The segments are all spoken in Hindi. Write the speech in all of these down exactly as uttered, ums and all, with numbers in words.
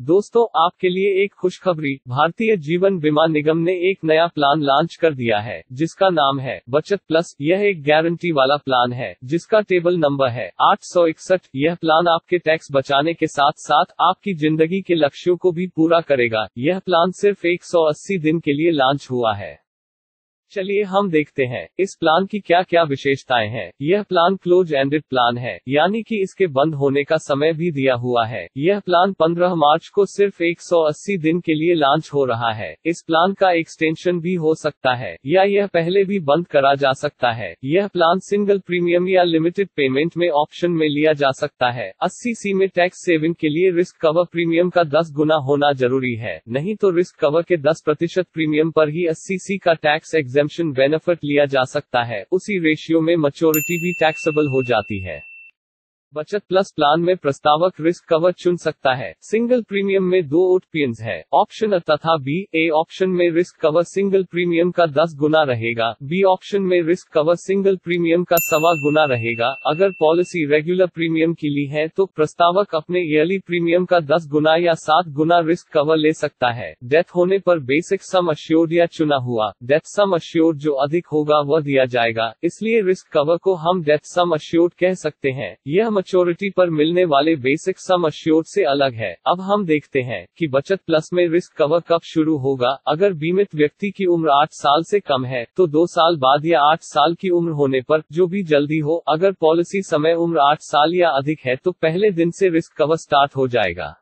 दोस्तों, आपके लिए एक खुशखबरी। भारतीय जीवन बीमा निगम ने एक नया प्लान लॉन्च कर दिया है, जिसका नाम है बचत प्लस। यह एक गारंटी वाला प्लान है, जिसका टेबल नंबर है आठ सौ इकसठ। यह प्लान आपके टैक्स बचाने के साथ साथ आपकी जिंदगी के लक्ष्यों को भी पूरा करेगा। यह प्लान सिर्फ एक सौ अस्सी दिन के लिए लॉन्च हुआ है। चलिए हम देखते हैं इस प्लान की क्या क्या विशेषताएं हैं। यह प्लान क्लोज एंडेड प्लान है, यानी कि इसके बंद होने का समय भी दिया हुआ है। यह प्लान पंद्रह मार्च को सिर्फ एक सौ अस्सी दिन के लिए लॉन्च हो रहा है। इस प्लान का एक्सटेंशन भी हो सकता है, या यह पहले भी बंद करा जा सकता है। यह प्लान सिंगल प्रीमियम या लिमिटेड पेमेंट में ऑप्शन में लिया जा सकता है। अस्सी सी में टैक्स सेविंग के लिए रिस्क कवर प्रीमियम का दस गुना होना जरूरी है, नहीं तो रिस्क कवर के दस प्रतिशत प्रीमियम पर ही अस्सी सी का टैक्स एग्जेम्पशन बेनिफिट लिया जा सकता है। उसी रेशियो में मैच्योरिटी भी टैक्सेबल हो जाती है। बचत प्लस प्लान में प्रस्तावक रिस्क कवर चुन सकता है। सिंगल प्रीमियम में दो ऑप्शंस है, ऑप्शन अ तथा बी। ए ऑप्शन में रिस्क कवर सिंगल प्रीमियम का दस गुना रहेगा। बी ऑप्शन में रिस्क कवर सिंगल प्रीमियम का सवा गुना रहेगा। अगर पॉलिसी रेगुलर प्रीमियम की ली है तो प्रस्तावक अपने ईयरली प्रीमियम का दस गुना या सात गुना रिस्क कवर ले सकता है। डेथ होने पर बेसिक सम अश्योर्ड या चुना हुआ डेथ सम अश्योर्ड जो अधिक होगा वह दिया जाएगा, इसलिए रिस्क कवर को हम डेथ सम अश्योर्ड कह सकते हैं। यह मैच्योरिटी पर मिलने वाले बेसिक सम अश्योर्ड से अलग है। अब हम देखते हैं कि बचत प्लस में रिस्क कवर कब शुरू होगा। अगर बीमित व्यक्ति की उम्र आठ साल से कम है तो दो साल बाद या आठ साल की उम्र होने पर, जो भी जल्दी हो। अगर पॉलिसी समय उम्र आठ साल या अधिक है तो पहले दिन से रिस्क कवर स्टार्ट हो जाएगा।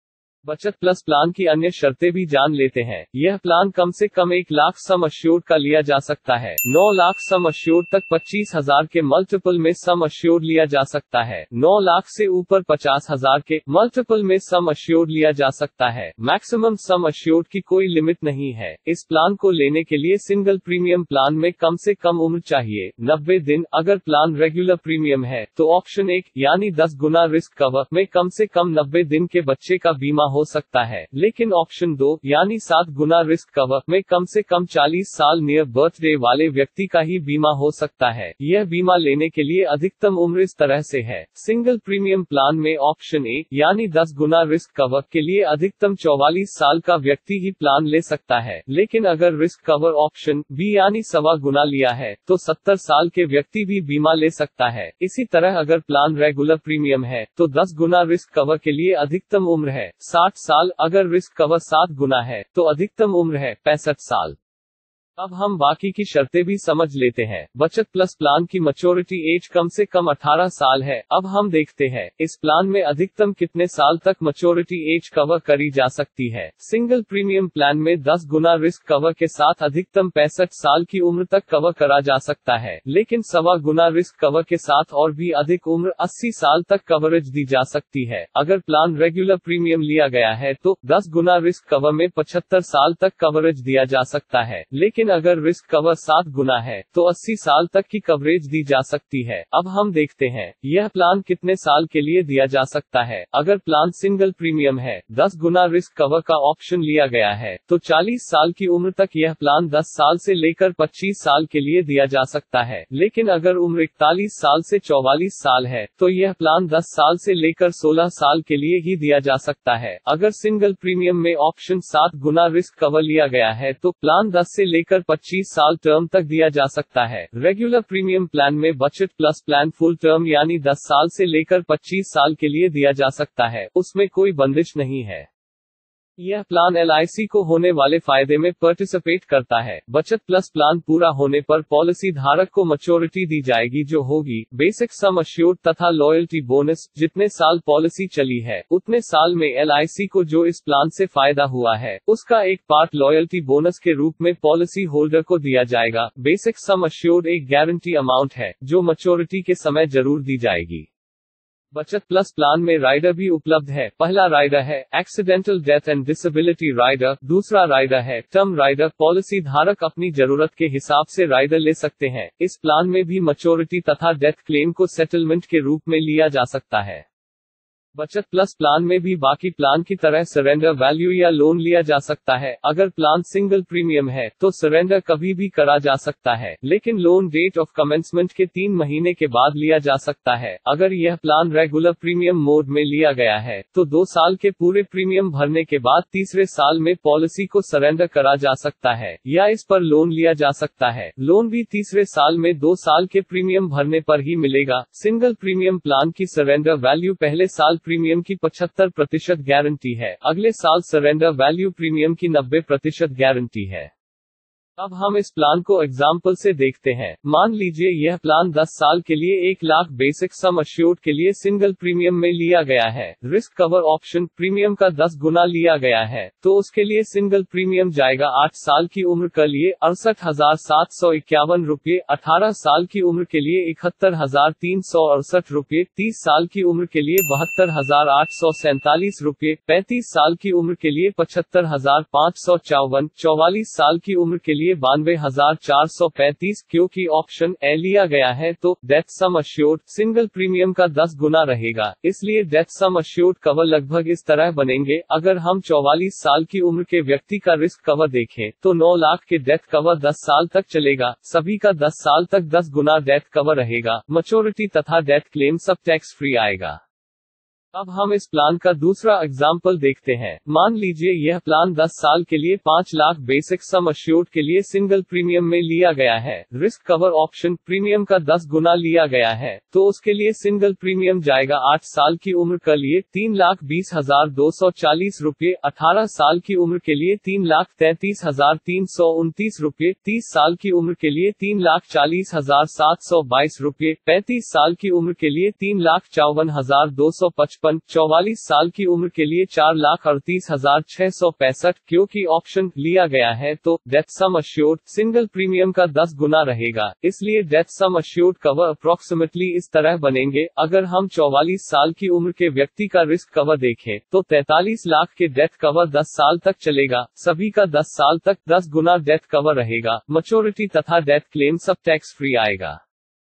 बचत प्लस प्लान की अन्य शर्तें भी जान लेते हैं। यह प्लान कम से कम एक लाख सम अश्योर्ड का लिया जा सकता है। नौ लाख सम अश्योर्ड तक पच्चीस हजार के मल्टीपल में सम अश्योर्ड लिया जा सकता है। नौ लाख से ऊपर पचास हजार के मल्टीपल में सम अश्योर्ड लिया जा सकता है। मैक्सिमम सम अश्योर्ड की कोई लिमिट नहीं है। इस प्लान को लेने के लिए सिंगल प्रीमियम प्लान में कम से कम उम्र चाहिए नब्बे दिन। अगर प्लान रेगुलर प्रीमियम है तो ऑप्शन एक यानी दस गुना रिस्क कवर में कम से कम नब्बे दिन के बच्चे का बीमा हो सकता है। लेकिन ऑप्शन दो यानी सात गुना रिस्क कवर में कम से कम चालीस साल नियर बर्थडे वाले व्यक्ति का ही बीमा हो सकता है। यह बीमा लेने के लिए अधिकतम उम्र इस तरह से है। सिंगल प्रीमियम प्लान में ऑप्शन ए यानी दस गुना रिस्क कवर के लिए अधिकतम चौवालीस साल का व्यक्ति ही प्लान ले सकता है। लेकिन अगर रिस्क कवर ऑप्शन बी यानी सवा गुना लिया है तो सत्तर साल के व्यक्ति भी बीमा ले सकता है। इसी तरह अगर प्लान रेगुलर प्रीमियम है तो दस गुना रिस्क कवर के लिए अधिकतम उम्र है साठ साल। अगर रिस्क कवर सात गुना है तो अधिकतम उम्र है पैंसठ साल। अब हम बाकी की शर्तें भी समझ लेते हैं। बचत प्लस प्लान की मैच्योरिटी एज कम से कम अठारह साल है। अब हम देखते हैं इस प्लान में अधिकतम कितने साल तक मैच्योरिटी एज कवर करी जा सकती है। सिंगल प्रीमियम प्लान में दस गुना रिस्क कवर के साथ अधिकतम पैंसठ साल की उम्र तक कवर करा जा सकता है। लेकिन सवा गुना रिस्क कवर के साथ और भी अधिक उम्र अस्सी साल तक कवरेज दी जा सकती है। अगर प्लान रेगुलर प्रीमियम लिया गया है तो दस गुना रिस्क कवर में पचहत्तर साल तक कवरेज दिया जा सकता है। लेकिन अगर रिस्क कवर सात गुना है तो अस्सी साल तक की कवरेज दी जा सकती है। अब हम देखते हैं यह प्लान कितने साल के लिए दिया जा सकता है। अगर प्लान सिंगल प्रीमियम है, दस गुना रिस्क कवर का ऑप्शन लिया गया है तो चालीस साल की उम्र तक यह प्लान दस साल से लेकर पच्चीस साल के लिए दिया जा सकता है। लेकिन अगर उम्र इकतालीस साल से चौवालीस साल है तो यह प्लान दस साल से लेकर सोलह साल के लिए ही दिया जा सकता है। अगर सिंगल प्रीमियम में ऑप्शन सात गुना रिस्क कवर लिया गया है तो प्लान दस से लेकर पच्चीस साल टर्म तक दिया जा सकता है। रेगुलर प्रीमियम प्लान में बचत प्लस प्लान फुल टर्म यानी दस साल से लेकर पच्चीस साल के लिए दिया जा सकता है। उसमें कोई बंदिश नहीं है। यह प्लान एल आई सी को होने वाले फायदे में पार्टिसिपेट करता है। बचत प्लस प्लान पूरा होने पर पॉलिसी धारक को मैच्योरिटी दी जाएगी जो होगी बेसिक सम अश्योर्ड तथा लॉयल्टी बोनस। जितने साल पॉलिसी चली है उतने साल में एल आई सी को जो इस प्लान से फायदा हुआ है उसका एक पार्ट लॉयल्टी बोनस के रूप में पॉलिसी होल्डर को दिया जाएगा। बेसिक सम अश्योर्ड एक गारंटी अमाउंट है जो मैच्योरिटी के समय जरूर दी जाएगी। बचत प्लस प्लान में राइडर भी उपलब्ध है। पहला राइडर है accidental death and disability rider. दूसरा राइडर है टर्म राइडर। पॉलिसी धारक अपनी जरूरत के हिसाब से राइडर ले सकते हैं। इस प्लान में भी मैच्योरिटी तथा डेथ क्लेम को सेटलमेंट के रूप में लिया जा सकता है। बचत प्लस प्लान में भी बाकी प्लान की तरह सरेंडर वैल्यू या लोन लिया जा सकता है। अगर प्लान सिंगल प्रीमियम है तो सरेंडर कभी भी करा जा सकता है, लेकिन लोन डेट ऑफ कमेंसमेंट के तीन महीने के बाद लिया जा सकता है। अगर यह प्लान रेगुलर प्रीमियम मोड में लिया गया है तो दो साल के पूरे प्रीमियम भरने के बाद तीसरे साल में पॉलिसी को सरेंडर करा जा सकता है या इस पर लोन लिया जा सकता है। लोन भी तीसरे साल में दो साल के प्रीमियम भरने पर ही मिलेगा। सिंगल प्रीमियम प्लान की सरेंडर वैल्यू पहले साल प्रीमियम की पचहत्तर प्रतिशत गारंटी है, अगले साल सरेंडर वैल्यू प्रीमियम की नब्बे प्रतिशत गारंटी है। अब हम इस प्लान को एग्जाम्पल से देखते हैं। मान लीजिए यह प्लान दस साल के लिए एक लाख बेसिक सम अश्योर्ड के लिए सिंगल प्रीमियम में लिया गया है। रिस्क कवर ऑप्शन प्रीमियम का दस गुना लिया गया है, तो उसके लिए सिंगल प्रीमियम जाएगा आठ साल की उम्र के लिए अड़सठ हजार सात सौ इक्यावन रूपए, अठारह साल की उम्र के लिए इकहत्तर हजार तीन सौ अड़सठ रूपए, तीस साल की उम्र के लिए बहत्तर हजार आठ सौ सैंतालीस रूपए, पैंतीस साल की उम्र के लिए पचहत्तर हजार पाँच सौ चौवन, चौवालीस साल की उम्र के लिए बानवे हजार चार सौ पैंतीस। क्योंकि ऑप्शन ए लिया गया है तो death sum assured single premium का दस गुना रहेगा, इसलिए डेथ सम अश्योर्ड कवर लगभग इस तरह बनेंगे। अगर हम चौवालीस साल की उम्र के व्यक्ति का रिस्क कवर देखें तो नौ लाख के डेथ कवर दस साल तक चलेगा। सभी का दस साल तक दस गुना डेथ कवर रहेगा। मैच्योरिटी तथा डेथ क्लेम सब टैक्स फ्री आएगा। अब हम इस प्लान का दूसरा एग्जाम्पल देखते हैं। मान लीजिए यह प्लान दस साल के लिए पाँच लाख बेसिक सम अश्योर्ड के लिए सिंगल प्रीमियम में लिया गया है। रिस्क कवर ऑप्शन प्रीमियम का दस गुना लिया गया है, तो उसके लिए सिंगल प्रीमियम जाएगा आठ साल की उम्र के लिए तीन लाख बीस हजार दो सौ चालीस रूपए, अठारह साल की उम्र के लिए तीन लाख तैंतीस हजार तीन सौ उनतीस रूपए, तीस साल की उम्र के लिए तीन लाख चालीस हजार सात सौ बाईस रूपए, पैंतीस साल की उम्र के लिए तीन लाख चौवन हजार दो सौ पचपन, चौवालीस साल की उम्र के लिए चार लाख अड़तीस हजार छह सौ पैंसठ। क्योंकि ऑप्शन लिया गया है तो death sum assured single premium का दस गुना रहेगा, इसलिए death sum assured cover approximately इस तरह बनेंगे। अगर हम चौवालीस साल की उम्र के व्यक्ति का रिस्क कवर देखें तो तैंतालीस लाख के डेथ कवर दस साल तक चलेगा। सभी का दस साल तक दस गुना डेथ कवर रहेगा। मैच्योरिटी तथा डेथ क्लेम सब टैक्स फ्री आएगा।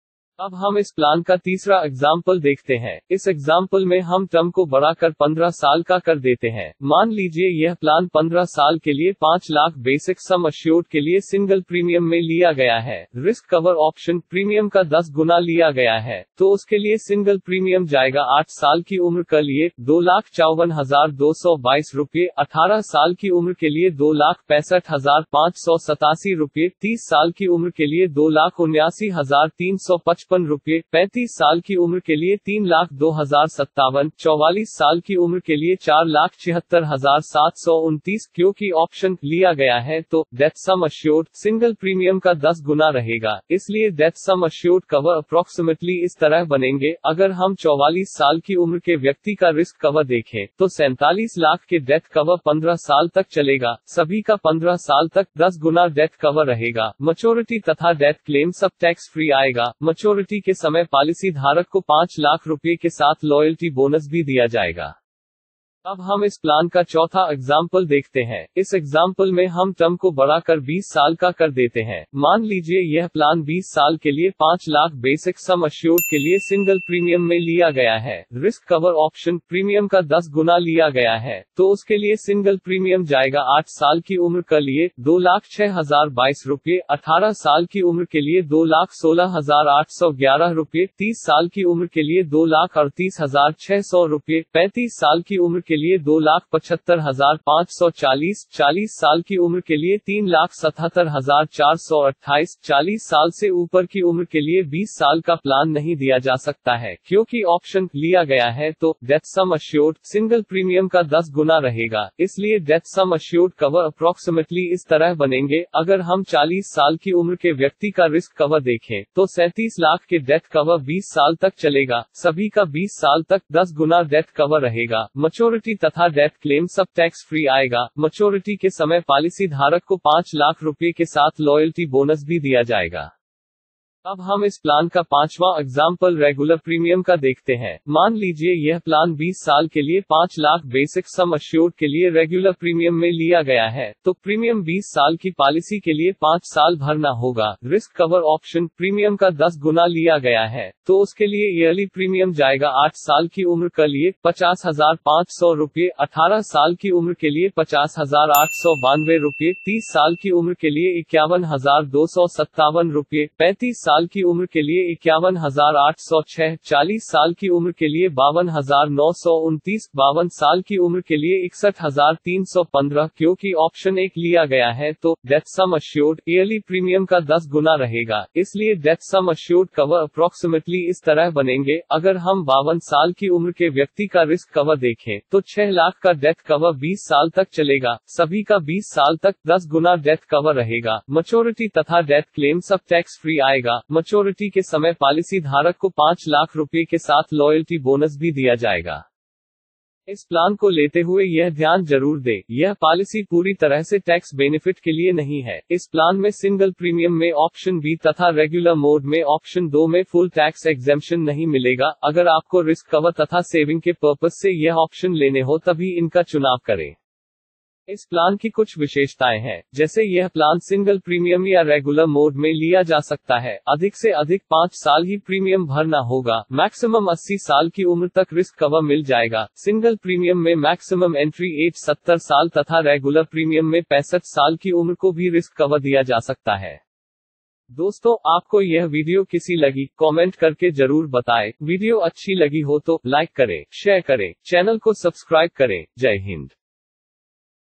अब हम इस प्लान का तीसरा एग्जाम्पल देखते हैं। इस एग्जाम्पल में हम टर्म को बढ़ाकर पंद्रह साल का कर देते हैं। मान लीजिए यह प्लान पंद्रह साल के लिए पाँच लाख बेसिक सम अश्योर्ड के लिए सिंगल प्रीमियम में लिया गया है। रिस्क कवर ऑप्शन प्रीमियम का दस गुना लिया गया है, तो उसके लिए सिंगल प्रीमियम जाएगा आठ साल की उम्र के लिए दो लाख चौवन हजार दो सौ बाईस रूपए, अठारह साल की उम्र के लिए दो लाख पैंसठ हजार पाँच सौ सतासी रूपए, तीस साल की उम्र के लिए दो लाख उन्यासी हजार तीन सौ पचपन रूपए, पैंतीस साल की उम्र के लिए तीन लाख दो हजार सत्तावन, चौवालीस साल की उम्र के लिए चार लाख छिहत्तर हजार सात सौ उनतीस। क्योंकि ऑप्शन लिया गया है तो death sum assured single premium का दस गुना रहेगा, इसलिए death sum assured cover approximately इस तरह बनेंगे। अगर हम चौवालीस साल की उम्र के व्यक्ति का रिस्क कवर देखें तो सैंतालीस लाख के डेथ कवर पंद्रह साल तक चलेगा। सभी का पंद्रह साल तक दस गुना डेथ कवर रहेगा। मैच्योरिटी तथा डेथ क्लेम सब टैक्स फ्री आएगा। मैच्योरिटी के समय पॉलिसी धारक को पाँच लाख रुपए के साथ लॉयल्टी बोनस भी दिया जाएगा। अब हम इस प्लान का चौथा एग्जाम्पल देखते हैं। इस एग्जाम्पल में हम टर्म को बढ़ाकर बीस साल का कर देते हैं। मान लीजिए यह प्लान बीस साल के लिए पाँच लाख बेसिक सम अश्योर्ड के लिए सिंगल प्रीमियम में लिया गया है। रिस्क कवर ऑप्शन प्रीमियम का दस गुना लिया गया है, तो उसके लिए सिंगल प्रीमियम जाएगा आठ साल की उम्र के लिए दो लाख छह हजार बाईस रूपए, अठारह साल की उम्र के लिए दो लाख सोलह हजार आठ सौ ग्यारह रूपए, तीस साल की उम्र के लिए दो लाख अड़तीस हजार छह सौ रूपए, पैंतीस साल की उम्र के लिए दो लाख पचहत्तर हजार पाँच सौ चालीस, चालीस साल की उम्र के लिए तीन लाख सतहत्तर हजार चार सौ अट्ठाईस, चालीस साल से ऊपर की उम्र के लिए बीस साल का प्लान नहीं दिया जा सकता है। क्योंकि ऑप्शन लिया गया है तो death sum assured single premium का दस गुना रहेगा, इसलिए death sum assured cover approximately इस तरह बनेंगे। अगर हम चालीस साल की उम्र के व्यक्ति का रिस्क कवर देखें तो सैंतीस लाख के डेथ कवर बीस साल तक चलेगा। सभी का बीस साल तक दस गुना डेथ कवर रहेगा। मैच्योरिटी तथा डेथ क्लेम सब टैक्स फ्री आएगा। मैच्योरिटी के समय पॉलिसी धारक को पाँच लाख रुपए के साथ लॉयल्टी बोनस भी दिया जाएगा। अब हम इस प्लान का पांचवा एग्जाम्पल रेगुलर प्रीमियम का देखते हैं। मान लीजिए यह प्लान बीस साल के लिए पाँच लाख बेसिक सम अश्योर्ड के लिए रेगुलर प्रीमियम में लिया गया है, तो प्रीमियम बीस साल की पॉलिसी के लिए पाँच साल भरना होगा। रिस्क कवर ऑप्शन प्रीमियम का दस गुना लिया गया है, तो उसके लिए ईयरली प्रीमियम जाएगा आठ साल की उम्र के लिए पचास हजार पाँच सौ रुपये, अठारह साल की उम्र के लिए पचास हजार आठ सौ बानवे रुपये, तीस साल की उम्र के लिए इक्यावन हजार दो सौ सत्तावन रुपये, पैंतीस साल की उम्र के लिए इक्यावन हजार आठ सौ छह, चालीस साल की उम्र के लिए बावन हजार नौ सौ उनतीस, बावन साल की उम्र के लिए इकसठ हजार तीन सौ पंद्रह। क्योंकि ऑप्शन एक लिया गया है तो death sum assured yearly premium का दस गुना रहेगा, इसलिए death sum assured cover approximately इस तरह बनेंगे। अगर हम बावन साल की उम्र के व्यक्ति का रिस्क कवर देखें तो छह लाख का डेथ कवर बीस साल तक चलेगा, सभी का बीस साल तक दस गुना डेथ कवर रहेगा। मैच्योरिटी तथा डेथ क्लेम सब टैक्स फ्री आएगा। मैच्योरिटी के समय पॉलिसी धारक को पाँच लाख रुपए के साथ लॉयल्टी बोनस भी दिया जाएगा। इस प्लान को लेते हुए यह ध्यान जरूर दें, यह पॉलिसी पूरी तरह से टैक्स बेनिफिट के लिए नहीं है। इस प्लान में सिंगल प्रीमियम में ऑप्शन बी तथा रेगुलर मोड में ऑप्शन दो में फुल टैक्स एग्जेम्पशन नहीं मिलेगा। अगर आपको रिस्क कवर तथा सेविंग के पर्पज से यह ऑप्शन लेने हो तभी इनका चुनाव करें। इस प्लान की कुछ विशेषताएं हैं, जैसे यह प्लान सिंगल प्रीमियम या रेगुलर मोड में लिया जा सकता है। अधिक से अधिक पाँच साल ही प्रीमियम भरना होगा। मैक्सिमम अस्सी साल की उम्र तक रिस्क कवर मिल जाएगा। सिंगल प्रीमियम में मैक्सिमम एंट्री एज सत्तर साल तथा रेगुलर प्रीमियम में पैंसठ साल की उम्र को भी रिस्क कवर दिया जा सकता है। दोस्तों, आपको यह वीडियो कैसी लगी कमेंट करके जरूर बताएं। वीडियो अच्छी लगी हो तो लाइक करें, शेयर करें, चैनल को सब्सक्राइब करें। जय हिंद।